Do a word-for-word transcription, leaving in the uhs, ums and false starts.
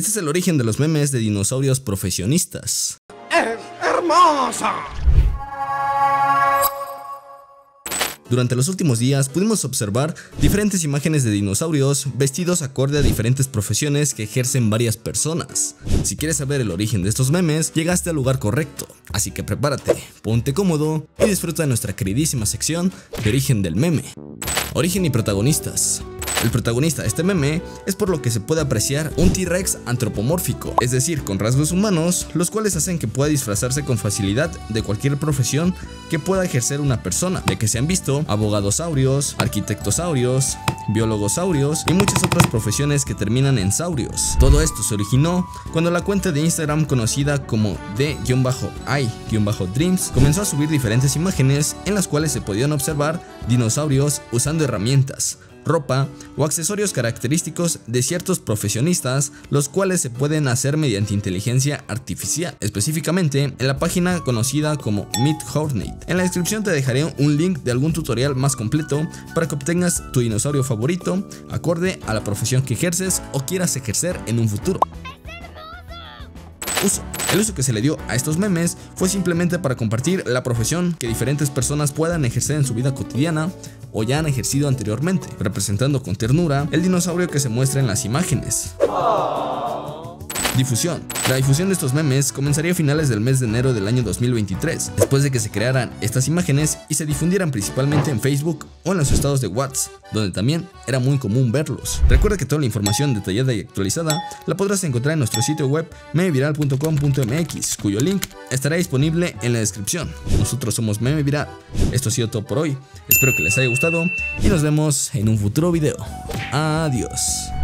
Este es el origen de los memes de dinosaurios profesionistas. ¡Es hermosa! Durante los últimos días pudimos observar diferentes imágenes de dinosaurios vestidos acorde a diferentes profesiones que ejercen varias personas. Si quieres saber el origen de estos memes, llegaste al lugar correcto, así que prepárate, ponte cómodo y disfruta de nuestra queridísima sección de origen del meme. Origen y protagonistas. El protagonista de este meme es por lo que se puede apreciar un T-Rex antropomórfico, es decir, con rasgos humanos, los cuales hacen que pueda disfrazarse con facilidad de cualquier profesión que pueda ejercer una persona, ya que se han visto abogadosaurios, arquitectosaurios, biólogosaurios y muchas otras profesiones que terminan en saurios. Todo esto se originó cuando la cuenta de Instagram conocida como the i dreams comenzó a subir diferentes imágenes en las cuales se podían observar dinosaurios usando herramientas, ropa o accesorios característicos de ciertos profesionistas, los cuales se pueden hacer mediante inteligencia artificial, específicamente en la página conocida como Midjourney. En la descripción te dejaré un link de algún tutorial más completo para que obtengas tu dinosaurio favorito acorde a la profesión que ejerces o quieras ejercer en un futuro. Uso. El uso que se le dio a estos memes fue simplemente para compartir la profesión que diferentes personas puedan ejercer en su vida cotidiana o ya han ejercido anteriormente, representando con ternura el dinosaurio que se muestra en las imágenes. Difusión. La difusión de estos memes comenzaría a finales del mes de enero del año dos mil veintitrés, después de que se crearan estas imágenes y se difundieran principalmente en Facebook o en los estados de WhatsApp, donde también era muy común verlos. Recuerda que toda la información detallada y actualizada la podrás encontrar en nuestro sitio web memeviral punto com punto m x, cuyo link estará disponible en la descripción. Nosotros somos Meme Viral. Esto ha sido todo por hoy, espero que les haya gustado y nos vemos en un futuro video. Adiós.